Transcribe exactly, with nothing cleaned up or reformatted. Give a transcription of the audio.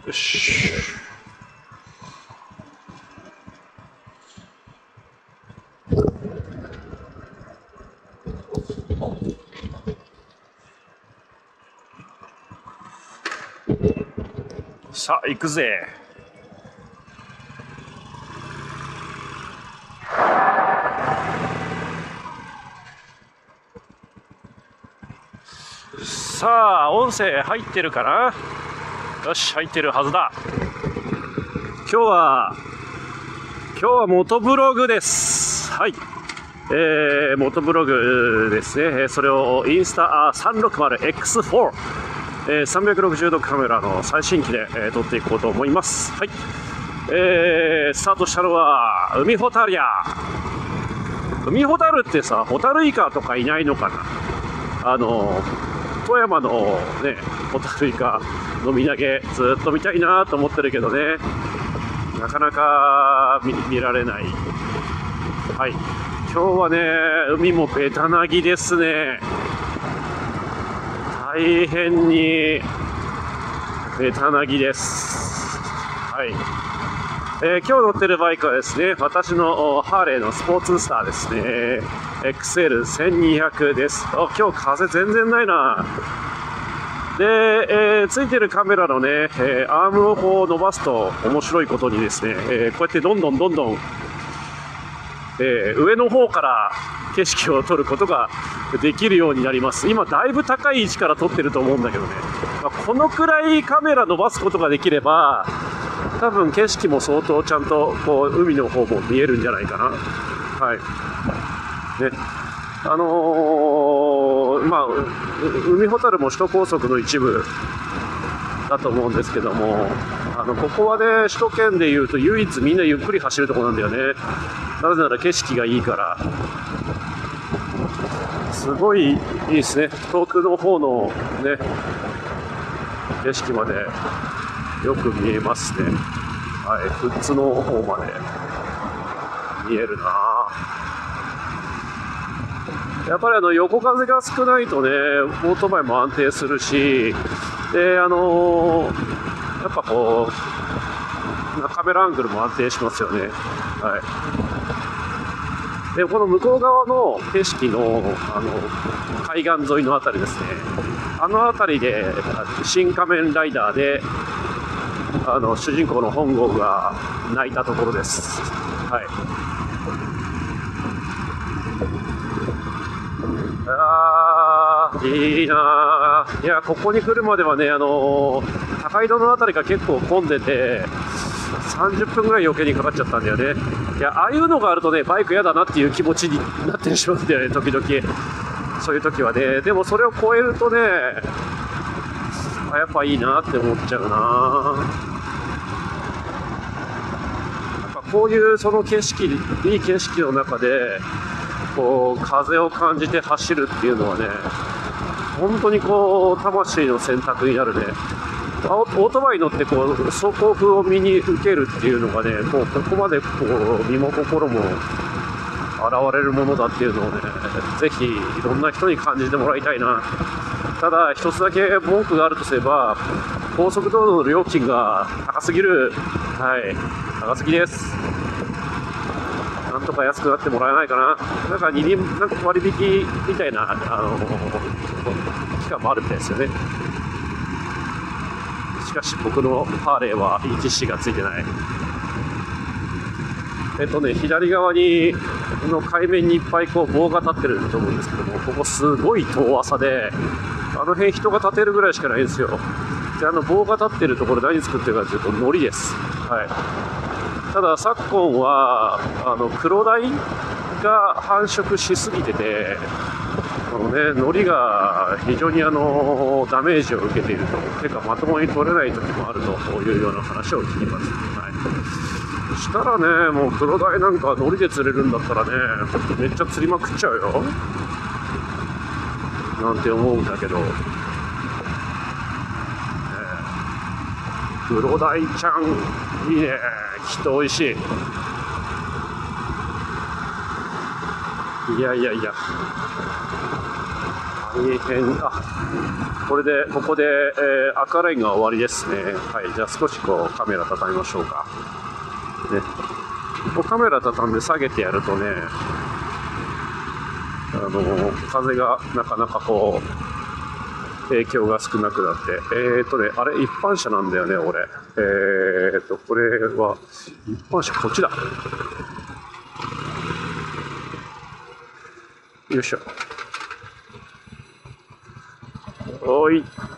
よし。さあ行くぜ。さあ音声入ってるかな。よし、入ってるはずだ。今日は今日はモトブログです。はい、えー、モトブログですね。それをインスタ さんびゃくろくじゅうエックスフォー、えー、さんびゃくろくじゅうどカメラの最新機で、えー、撮っていこうと思います。はい、えー、スタートしたのは海ホタルや。海ホタルってさ、ホタルイカとかいないのかな。あの富山のね、ホタルイカの身投げずっと見たいなと思ってるけどね、なかなか 見, 見られない。はい、今日はね、海もベタなぎですね。大変にベタなぎです。はい、えー、今日乗ってるバイクはですね、私のハーレーのスポーツスターですね。エックスエルせんにひゃく です。あ、今日風全然ないな。で、えー、ついてるカメラのね、えー、アームをこう伸ばすと面白いことにですね、えー、こうやってどんどんどんどん、えー、上の方から景色を撮ることができるようになります。今だいぶ高い位置から撮ってると思うんだけどね、まあ、このくらいカメラ伸ばすことができれば多分景色も相当ちゃんとこう海の方も見えるんじゃないかな。はいね、あのー、まあ海ほたるも首都高速の一部だと思うんですけども、あのここはね、首都圏でいうと唯一みんなゆっくり走るところなんだよね。なぜなら景色がいいから。すごいいいですね。遠くの方のね景色までよく見えますね。はい、富津の方まで見えるな。やっぱりあの横風が少ないとね、オートバイも安定するし、であのー、やっぱこうカメラアングルも安定しますよね。はい、でこの向こう側の景色の、あの海岸沿いのあたりですね、あのあたりで新仮面ライダーであの主人公の本郷が泣いたところです。はい、あーいいな。いや、ここに来るまではね、あのー、高井戸のあたりが結構混んでてさんじゅっぷんぐらい余計にかかっちゃったんだよね。いや、ああいうのがあるとね、バイク嫌だなっていう気持ちになってしまうんだよね、時々。そういう時はね。でもそれを超えるとね、あ、やっぱいいなって思っちゃうな。やっぱこういうその景色、いい景色の中でこう風を感じて走るっていうのはね、本当にこう魂の選択になるね。オートバイ乗ってこう走行風を身に受けるっていうのがね、こうここまでこう身も心も現れるものだっていうのをね、ぜひいろんな人に感じてもらいたいな。ただ一つだけ文句があるとすれば、高速道路の料金が高すぎる。はい、高すぎです。なんとか安くなってもらえないかな。なんか二輪なんか割引みたいなあの期間もあるみたいですよね。しかし僕のハーレーは イーティーシー がついてない。えっとね、左側にの海面にいっぱいこう棒が立ってると思うんですけども、ここすごい遠浅で、あの辺人が立てるぐらいしかないんですよ。で、あの棒が立ってるところ何作ってるかというと海苔です。はい、ただ昨今はあのクロダイが繁殖しすぎてて、このね、海苔が非常にあのダメージを受けていると、てかまともに取れない時もあるというような話を聞きます。はい、そしたらね、もうクロダイなんか海苔で釣れるんだったらね、めっちゃ釣りまくっちゃうよなんて思うんだけど、ね、クロダイちゃんいいね、きっと美味しい。いやいやいや、 大変、あ、これで、ここで、えー赤ラインが終わりですね。はい、じゃあ少しこうカメラ畳みましょうか。ね、こうカメラ畳んで下げてやるとね、あの風がなかなかこう、影響が少なくなって、えーとね、あれ、一般車なんだよね、俺。えーと、これは、一般車、こっちだ。よいしょ。おい。